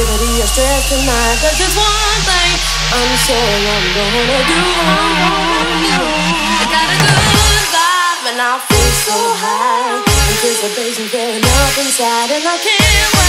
negativity or stress tonight. There's just one thing I'm sure I'm gonna do. I got a good vibe and I feel so high. Anticipation filling up inside and I can't wait.